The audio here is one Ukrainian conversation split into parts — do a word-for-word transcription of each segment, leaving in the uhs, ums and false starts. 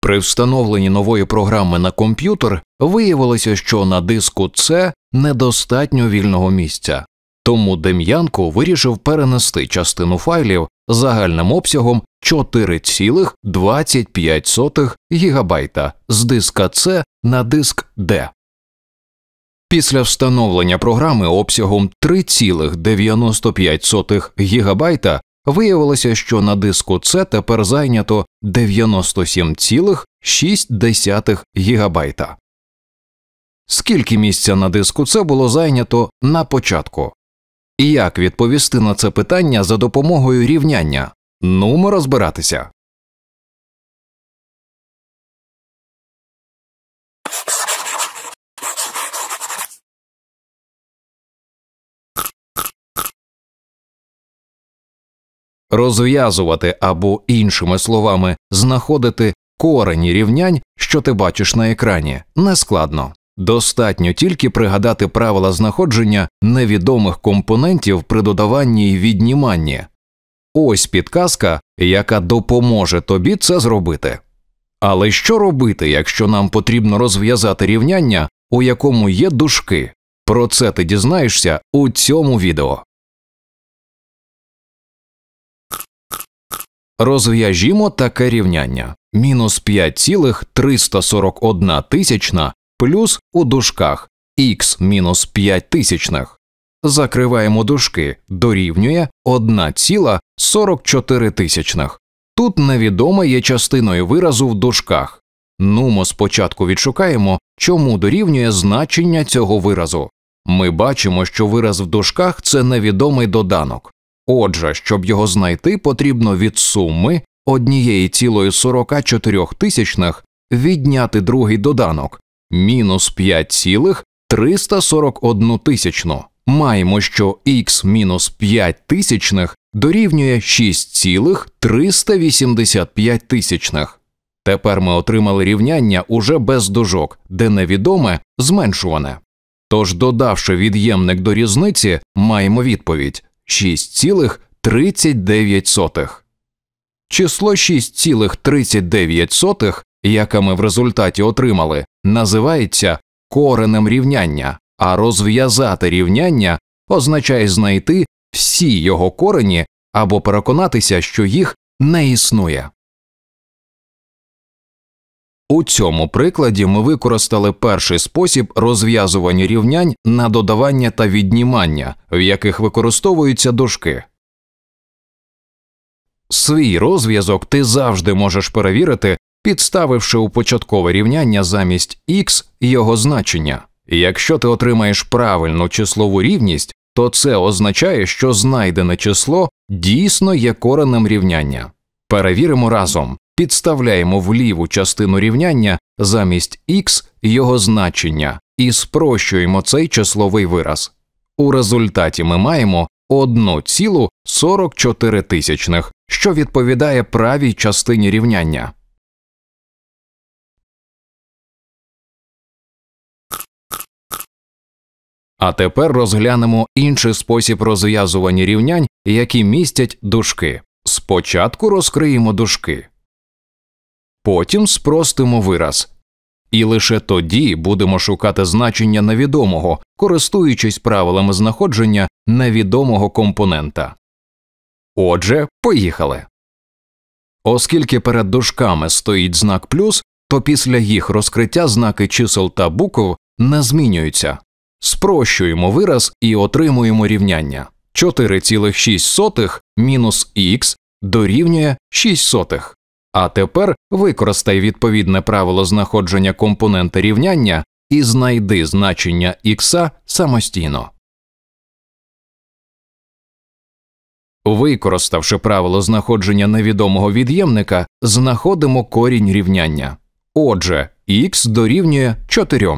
При встановленні нової програми на комп'ютер виявилося, що на диску С недостатньо вільного місця. Тому Дем'янко вирішив перенести частину файлів загальним обсягом чотири цілих двадцять п'ять сотих гігабайта з диска С на диск Д. Після встановлення програми обсягом три цілих дев'яносто п'ять сотих гігабайта виявилося, що на диску С тепер зайнято дев'яносто сім цілих шість десятих гігабайта. Скільки місця на диску С було зайнято на початку? І як відповісти на це питання за допомогою рівняння? Нумо розбиратися. Розв'язувати або, іншими словами, знаходити корені рівнянь, що ти бачиш на екрані, нескладно. Достатньо тільки пригадати правила знаходження невідомих компонентів при додаванні і відніманні. Ось підказка, яка допоможе тобі це зробити. Але що робити, якщо нам потрібно розв'язати рівняння, у якому є дужки? Про це ти дізнаєшся у цьому відео. Розв'яжімо таке рівняння. Мінус п'ять цілих триста сорок одна тисячна плюс у дужках х мінус п'ять тисячних. Закриваємо дужки, дорівнює одна ціла сорок чотири тисячних. Тут невідоме є частиною виразу в дужках. Нумо спочатку відшукаємо, чому дорівнює значення цього виразу. Ми бачимо, що вираз в дужках – це невідомий доданок. Отже, щоб його знайти, потрібно від суми однієї цілої сорока чотирьох тисячних відняти другий доданок – мінус п'ять цілих триста сорок одну тисячну. Маємо, що х мінус п'ять тисячних дорівнює шість цілих триста вісімдесят п'ять тисячних. Тепер ми отримали рівняння уже без дужок, де невідоме зменшуване. Тож, додавши від'ємник до різниці, маємо відповідь шість цілих тридцять дев'ять сотих. Число шість цілих тридцять дев'ять сотих, яке ми в результаті отримали, називається коренем рівняння, а розв'язати рівняння означає знайти всі його корені або переконатися, що їх не існує. У цьому прикладі ми використали перший спосіб розв'язування рівнянь на додавання та віднімання, в яких використовуються дужки. Свій розв'язок ти завжди можеш перевірити, підставивши у початкове рівняння замість х його значення. Якщо ти отримаєш правильну числову рівність, то це означає, що знайдене число дійсно є коренем рівняння. Перевіримо разом. Підставляємо в ліву частину рівняння замість х його значення і спрощуємо цей числовий вираз. У результаті ми маємо одну цілу сорок чотири тисячних, що відповідає правій частині рівняння. А тепер розглянемо інший спосіб розв'язування рівнянь, які містять дужки. Спочатку розкриємо дужки. Потім спростимо вираз. І лише тоді будемо шукати значення невідомого, користуючись правилами знаходження невідомого компонента. Отже, поїхали. Оскільки перед дужками стоїть знак плюс, то після їх розкриття знаки чисел та букв не змінюються. Спрощуємо вираз і отримуємо рівняння. чотири цілих шість сотих мінус х дорівнює шість сотих. А тепер використай відповідне правило знаходження компонента рівняння і знайди значення х самостійно. Використавши правило знаходження невідомого від'ємника, знаходимо корінь рівняння. Отже, х дорівнює чотири.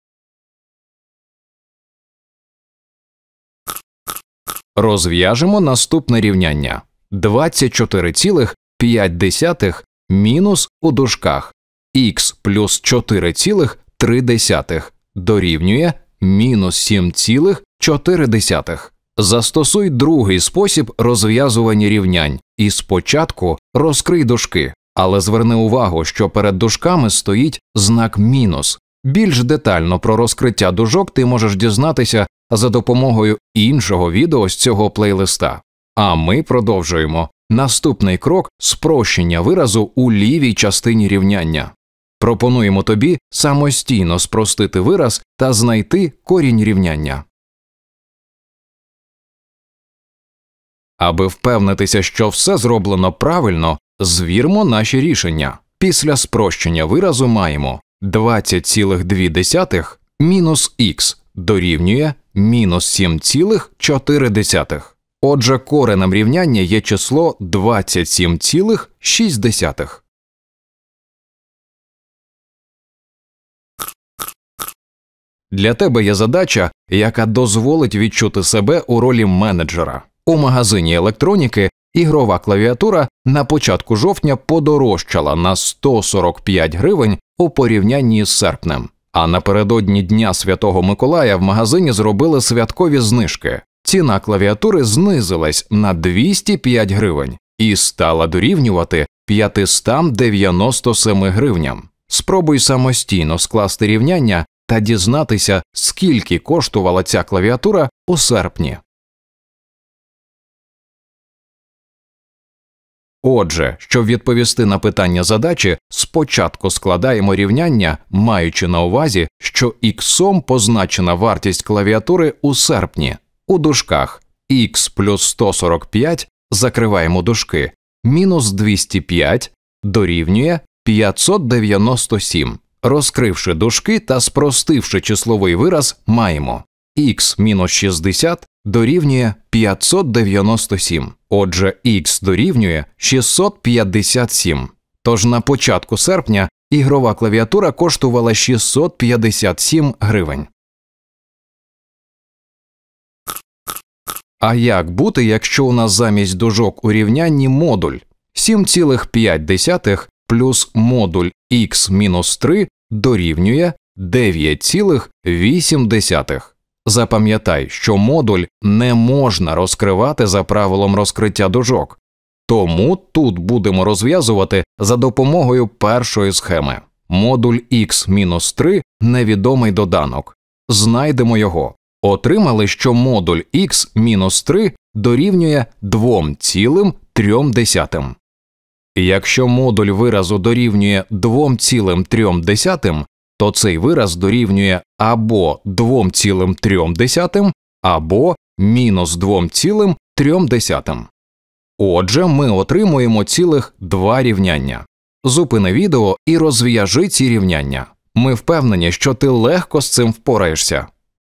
Розв'яжемо наступне рівняння. двадцять чотири цілих п'ять десятих мінус у дужках х плюс чотири цілих три десятих дорівнює мінус сім цілих чотири десятих. Застосуй другий спосіб розв'язування рівнянь і спочатку розкрий дужки, Але зверни увагу, що перед дужками стоїть знак мінус. Більш детально про розкриття дужок ти можеш дізнатися за допомогою іншого відео з цього плейлиста. А ми продовжуємо. Наступний крок – спрощення виразу у лівій частині рівняння. Пропонуємо тобі самостійно спростити вираз та знайти корінь рівняння. Аби впевнитися, що все зроблено правильно, звірмо наші рішення. Після спрощення виразу маємо двадцять цілих дві десятих мінус х дорівнює мінус сім цілих чотири десятих. Отже, коренем рівняння є число двадцять сім цілих шість десятих. Для тебе є задача, яка дозволить відчути себе у ролі менеджера. У магазині електроніки ігрова клавіатура на початку жовтня подорожчала на сто сорок п'ять гривень у порівнянні з серпнем. А напередодні Дня Святого Миколая в магазині зробили святкові знижки. Ціна клавіатури знизилась на двісті п'ять гривень і стала дорівнювати п'ятистам дев'яноста семи гривням. Спробуй самостійно скласти рівняння та дізнатися, скільки коштувала ця клавіатура у серпні. Отже, щоб відповісти на питання задачі, спочатку складаємо рівняння, маючи на увазі, що іксом позначена вартість клавіатури у серпні. У дужках х плюс сто сорок п'ять, закриваємо дужки, мінус двісті п'ять дорівнює п'ятсот дев'яносто сім. Розкривши дужки та спростивши числовий вираз, маємо х мінус шістдесят дорівнює п'ятсот дев'яносто сім. Отже, х дорівнює шістсот п'ятдесят сім. Тож на початку серпня ігрова клавіатура коштувала шістсот п'ятдесят сім гривень. А як бути, якщо у нас замість дужок у рівнянні модуль? сім цілих п'ять десятих плюс модуль х мінус три дорівнює дев'ять цілих вісім десятих. Запам'ятай, що модуль не можна розкривати за правилом розкриття дужок. Тому тут будемо розв'язувати за допомогою першої схеми. Модуль х мінус три – невідомий доданок. Знайдемо його. Отримали, що модуль х мінус три дорівнює два цілих три десятих. Якщо модуль виразу дорівнює два цілих три десятих, то цей вираз дорівнює або два цілих три десятих, або мінус два цілих три десятих. Отже, ми отримуємо цілих два рівняння. Зупини відео і розв'яжи ці рівняння. Ми впевнені, що ти легко з цим впораєшся.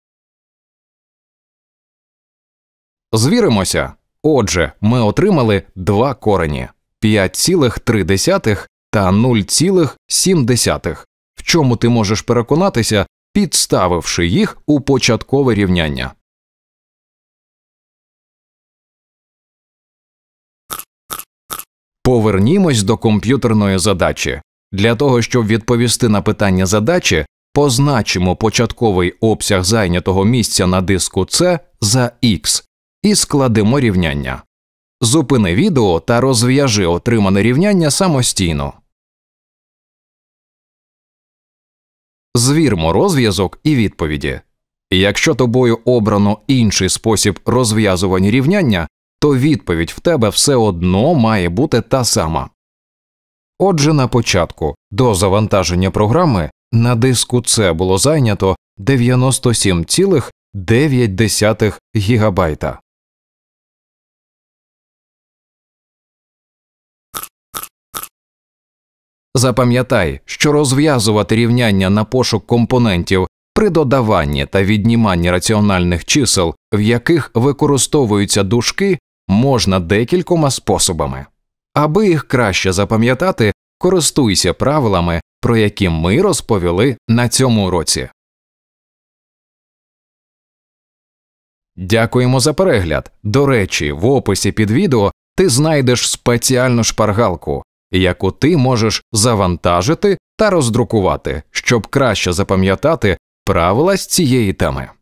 Звіримося. Отже, ми отримали два корені – п'ять цілих три десятих та нуль цілих сім десятих. В чому ти можеш переконатися, підставивши їх у початкове рівняння. Повернімось до комп'ютерної задачі. Для того, щоб відповісти на питання задачі, позначимо початковий обсяг зайнятого місця на диску С за х і складемо рівняння. Зупини відео та розв'яжи отримане рівняння самостійно. Звірмо розв'язок і відповіді. Якщо тобою обрано інший спосіб розв'язування рівняння, то відповідь в тебе все одно має бути та сама. Отже, на початку, до завантаження програми, на диску С було зайнято дев'яносто сім цілих дев'ять десятих гігабайта. Запам'ятай, що розв'язувати рівняння на пошук компонентів при додаванні та відніманні раціональних чисел, в яких використовуються дужки, можна декількома способами. Аби їх краще запам'ятати, користуйся правилами, про які ми розповіли на цьому уроці. Дякуємо за перегляд. До речі, в описі під відео ти знайдеш спеціальну шпаргалку, яку ти можеш завантажити та роздрукувати, щоб краще запам'ятати правила з цієї теми.